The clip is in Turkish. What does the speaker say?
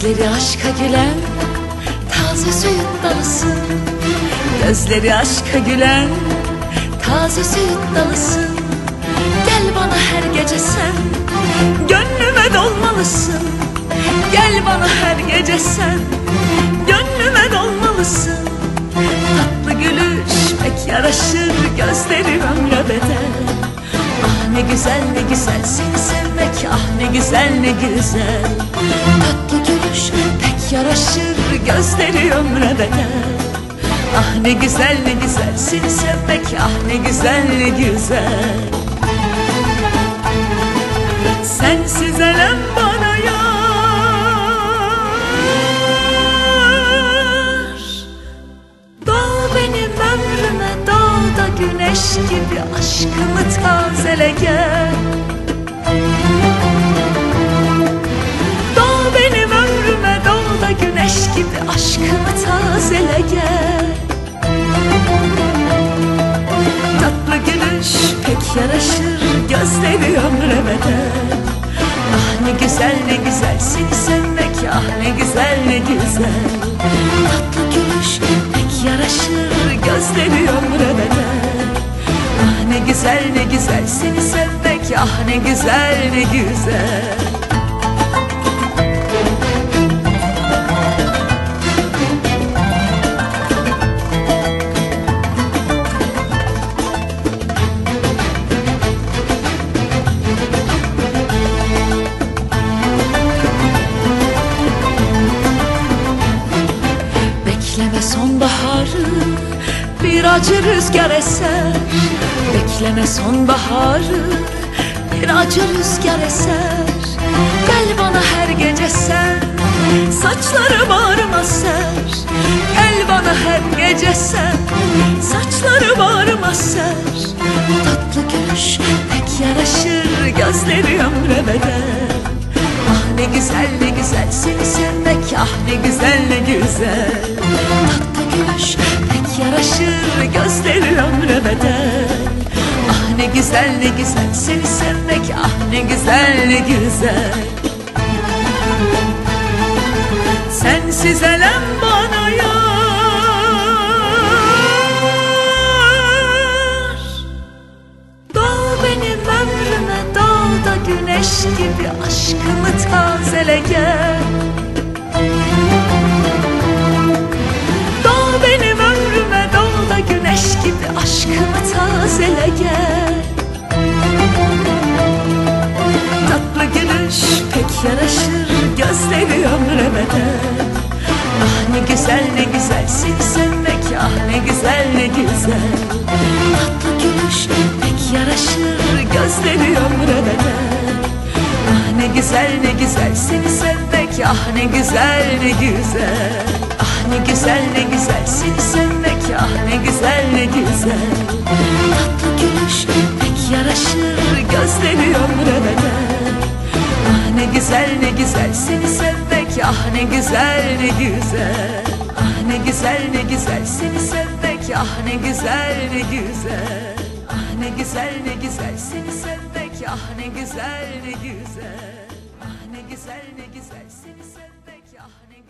Gözleri aşka gülen taze süt dalısın. Gözleri aşka gülen taze süt dalısın. Gel bana her gece sen, gönlüme dolmalısın. Gel bana her gece sen, gönlüme dolmalısın. Tatlı gülüş pek yaraşır, gözleri ömre bedel. Ah ne güzel ne güzel seni sevmek, ah ne güzel ne güzel. Tatlı gülüş pek yaraşır, gözleri ömre bedel. Ah ne güzel ne güzel seni sevmek, ah ne güzel ne güzel. Sensiz elem bana yar. Doğ benim ömrüme, doğ da güneş gibi aşkımı tazele gel. Doğ benim ömrüme, doğ da güneş gibi aşkımı tazele gel. Tatlı gülüş pek yaraşır, gözleri ömre bedel. Ah ne güzel ne güzel seni sevmek, ah ne güzel ne güzel. Tatlı gülüş pek yaraşır, gözleri ömre bedel. Ah ne güzel ne güzel seni sevmek, ah ne güzel ne güzel. Bekleme sonbaharı, bir acı rüzgar eser. Bekleme sonbaharı, bir acı rüzgar eser. Gel bana her gece sen, saçları bağrıma ser. Gel bana her gece sen, saçları bağrıma ser. Tatlı gülüş pek yaraşır, gözleri ömre bedel. Ah ne güzel ne güzel seni sevmek, ah ne güzel ne güzel. Tatlı gülüş pek yaraşır, gözleri ömre bedel. Ah ne güzel ne güzel seni sevmek, ah ne güzel ne güzel. Sensiz elem bana yar. Doğ benim ömrüme, doğ da güneş gibi aşkımı tazele gel. Doğ benim ömrüme, doğ da güneş gibi aşkımı tazele gel. Tatlı gülüş pek yaraşır, gözleri ömre bedel. Ah ne güzel ne güzel seni sevmek, ah ne güzel ne güzel. Tatlı gülüş pek yaraşır, gözleri ömre bedel. Ah ne güzel ne güzel seni sevmek, ah ne güzel ne güzel. Ah ne güzel ne güzel seni sevmek, ah ne güzel ne güzel. Tatlı gülüş pek yaraşır, gözleri ömre bedel. Ah ne güzel ne güzel seni sevmek, ah ne güzel ne güzel. Ah ne güzel ne güzel seni sevmek, ah ne güzel ne güzel. Ah ne güzel ne güzel seni sevmek, ah ne güzel ne güzel. Ah ne güzel ne güzel seni sevmek, ah ne